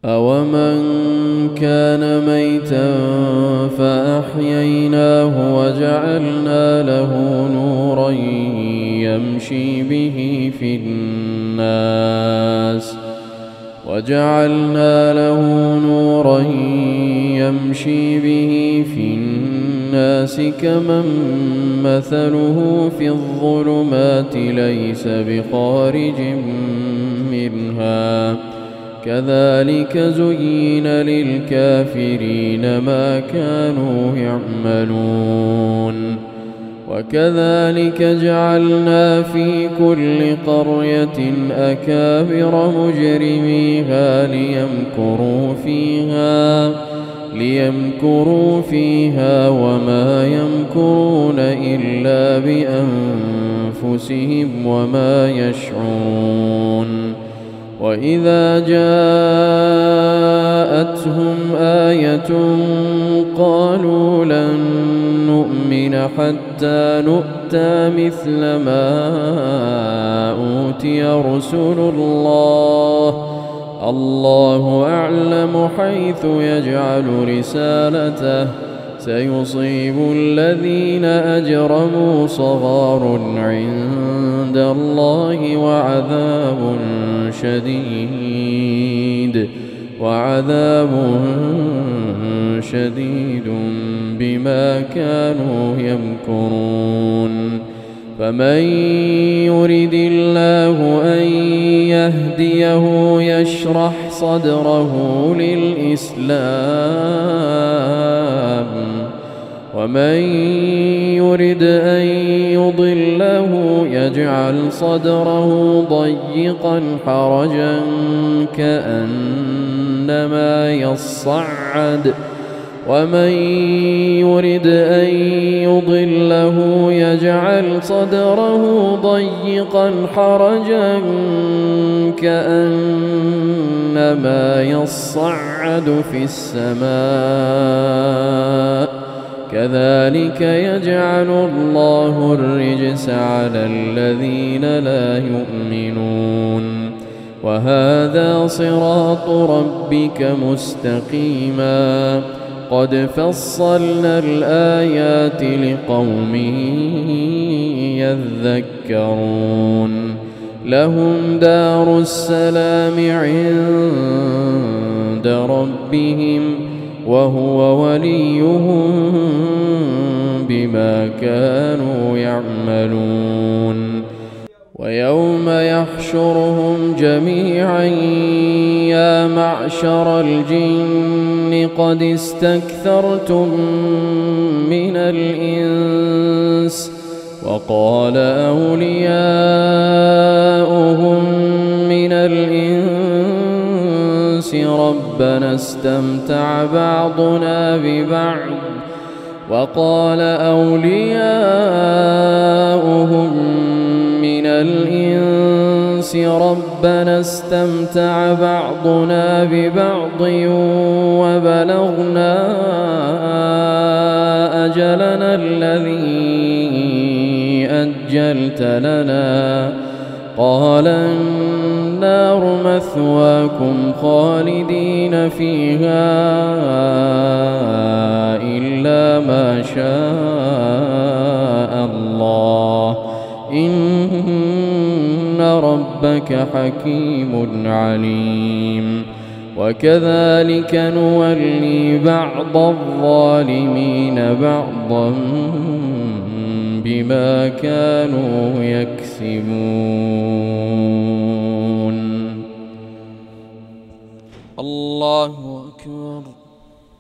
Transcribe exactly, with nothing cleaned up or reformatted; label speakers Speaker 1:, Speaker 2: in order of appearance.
Speaker 1: أومن كان ميتا فأحييناه وجعلنا له نورا يمشي به في الناس وجعلنا له نورا يمشي به في الناس كمن مثله في الظلمات ليس بخارج منها كذلك زين للكافرين ما كانوا يعملون وكذلك جعلنا في كل قرية أكابر مجرميها ليمكروا فيها ليمكروا فيها وما يمكرون إلا بأنفسهم وما يشعرون وإذا جاءتهم آية قالوا لن نؤمن حتى نؤتى مثل ما أوتي رسل الله الله أعلم حيث يجعل رسالته سيصيب الذين أجرموا صغار عند الله وعذاب شديد وعذاب شديد بما كانوا يمكرون فمن يرد الله أن يهديه يشرح صدره للإسلام ومن يرد أن يضله يجعل صدره ضيقا حرجا كأنما يصعد ومن يرد أن يضله يجعل صدره ضيقا حرجا كأنما يصعد في السماء كذلك يجعل الله الرجس على الذين لا يؤمنون وهذا صراط ربك مستقيما قد فصلنا الآيات لقوم يذكرون لهم دار السلام عند ربهم وهو وليهم بما كانوا يعملون ويوم يحشرهم جميعا يا معشر الجن قد استكثرتم من الإنس وقال أولياؤهم من الإنس ربنا استمتع بعضنا ببعض وقال أولياؤهم من الإنس ربنا استمتع بعضنا ببعض وبلغنا أجلنا الذي أجلت لنا قال النار مثواكم خالدين فيها إلا ما شاء الله إن ربك حكيم عليم وكذلك نولي بعض الظالمين بعضا بما كانوا يكسبون الله